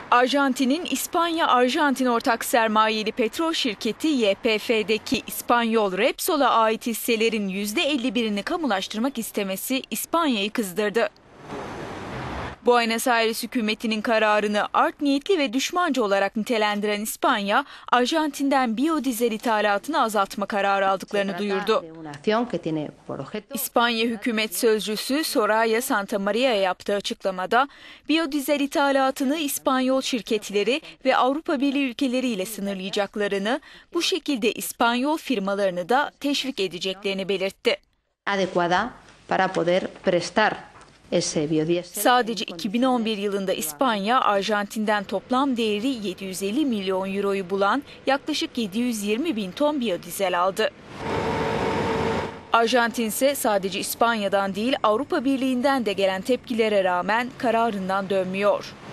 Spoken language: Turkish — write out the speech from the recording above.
Arjantin'in İspanya-Arjantin ortak sermayeli petrol şirketi YPF'deki İspanyol Repsol'a ait hisselerin %51'ini kamulaştırmak istemesi İspanya'yı kızdırdı. Buenos Aires hükümetinin kararını art niyetli ve düşmanca olarak nitelendiren İspanya, Arjantin'den biyodizel ithalatını azaltma kararı aldıklarını duyurdu. İspanya hükümet sözcüsü Soraya Santamaria'ya yaptığı açıklamada, biyodizel ithalatını İspanyol şirketleri ve Avrupa Birliği ülkeleriyle sınırlayacaklarını, bu şekilde İspanyol firmalarını da teşvik edeceklerini belirtti. Sadece 2011 yılında İspanya, Arjantin'den toplam değeri 750 milyon euroyu bulan yaklaşık 720 bin ton biyodizel aldı. Arjantin ise sadece İspanya'dan değil Avrupa Birliği'nden de gelen tepkilere rağmen kararından dönmüyor.